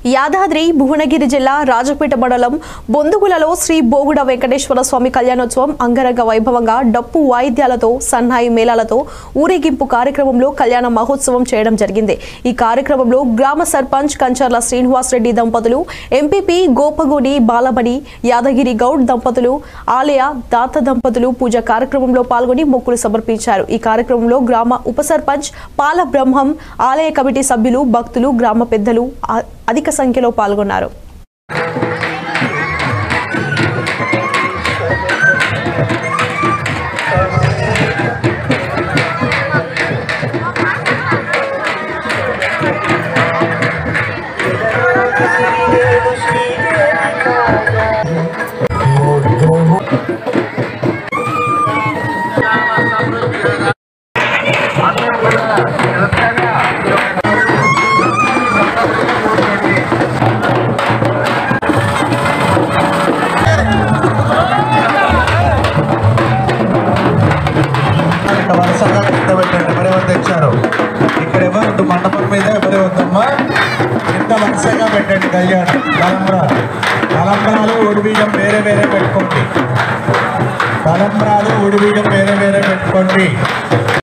యాదాద్రి భువనగిరి జిల్లా రాజపేట మండలం బొందుగులలో శ్రీ బోగుడ వెంకటేశ్వర స్వామి కళ్యాణోత్సవం అంగరంగ వైభవంగా డప్పు వాయిద్యాలతో సన్నాయి మేళాలతో ఊరేగింపు కార్యక్రమంలో కళ్యాణ మహోత్సవం చేయడం జరిగింది। ఈ కార్యక్రమంలో గ్రామ సర్పంచ్ కంచర్ల శ్రీనివాస్ రెడ్డి దంపతులు, ఎంపీపీ గోపగోని బాలమణి, యాదగిరి గౌడ్ దంపతులు, ఆలయ దాత దంపతులు పూజ కార్యక్రమంలో పాల్గొని మొక్కులు సమర్పించారు। ఈ కార్యక్రమంలో గ్రామ ఉప సర్పంచ్ పాల బ్రహ్మం, ఆలయ కమిటీ సభ్యులు, భక్తులు, గ్రామ పెద్దలు అధిక సంఖ్యలో పాల్గొన్నారు। ఇక్కడ ఎవరు మండపం మీద ఎవరు వద్దమ్మా, ఇంత వరుసగా పెట్టండి కళ్యాణం। తలంబ్రాలు ఉడిబీజం వేరే వేరే పెట్టుకోండి, తలంబ్రాలు ఉడిబీజం వేరే వేరే పెట్టుకోండి।